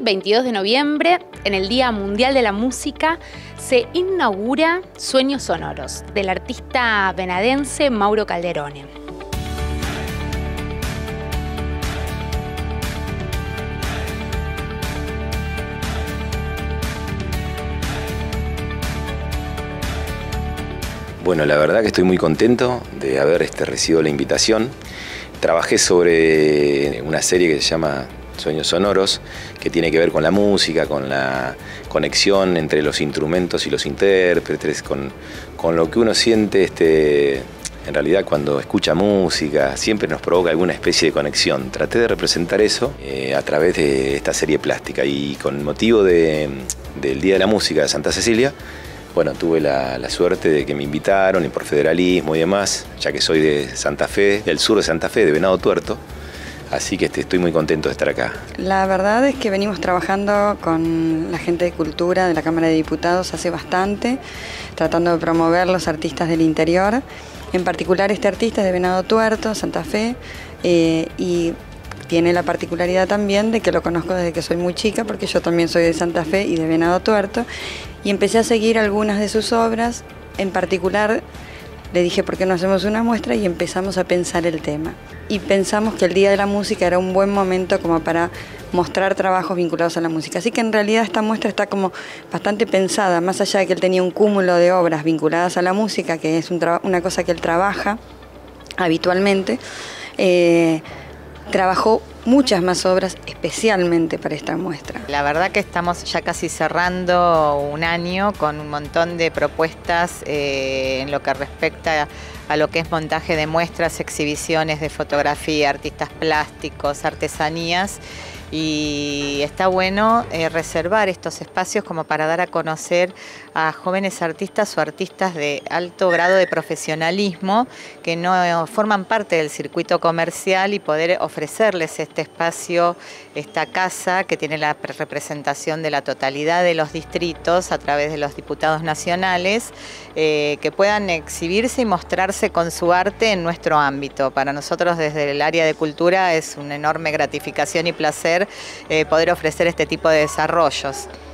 22 de noviembre, en el Día Mundial de la Música, se inaugura Sueños Sonoros, del artista venadense Mauro Calderone. Bueno, la verdad que estoy muy contento de haber recibido la invitación. Trabajé sobre una serie que se llama Sueños Sonoros, que tiene que ver con la música, con la conexión entre los instrumentos y los intérpretes, con lo que uno siente en realidad cuando escucha música, siempre nos provoca alguna especie de conexión. Traté de representar eso a través de esta serie plástica y con motivo del Día de la Música de Santa Cecilia, bueno, tuve la suerte de que me invitaron y por federalismo y demás, ya que soy de Santa Fe, del sur de Santa Fe, de Venado Tuerto, así que estoy muy contento de estar acá. La verdad es que venimos trabajando con la gente de cultura de la Cámara de Diputados hace bastante, tratando de promover los artistas del interior, en particular este artista es de Venado Tuerto, Santa Fe, y tiene la particularidad también de que lo conozco desde que soy muy chica, porque yo también soy de Santa Fe y de Venado Tuerto, y empecé a seguir algunas de sus obras. En particular le dije, ¿por qué no hacemos una muestra? Y empezamos a pensar el tema. Y pensamos que el Día de la Música era un buen momento como para mostrar trabajos vinculados a la música. Así que en realidad esta muestra está como bastante pensada, más allá de que él tenía un cúmulo de obras vinculadas a la música, que es una cosa que él trabaja habitualmente. Trabajó muchas más obras especialmente para esta muestra. La verdad que estamos ya casi cerrando un año con un montón de propuestas en lo que respecta a lo que es montaje de muestras, exhibiciones de fotografía, artistas plásticos, artesanías. Y está bueno reservar estos espacios como para dar a conocer a jóvenes artistas o artistas de alto grado de profesionalismo que no forman parte del circuito comercial y poder ofrecerles este espacio, esta casa que tiene la representación de la totalidad de los distritos a través de los diputados nacionales, que puedan exhibirse y mostrarse con su arte en nuestro ámbito. Para nosotros desde el área de cultura es una enorme gratificación y placer poder ofrecer este tipo de desarrollos.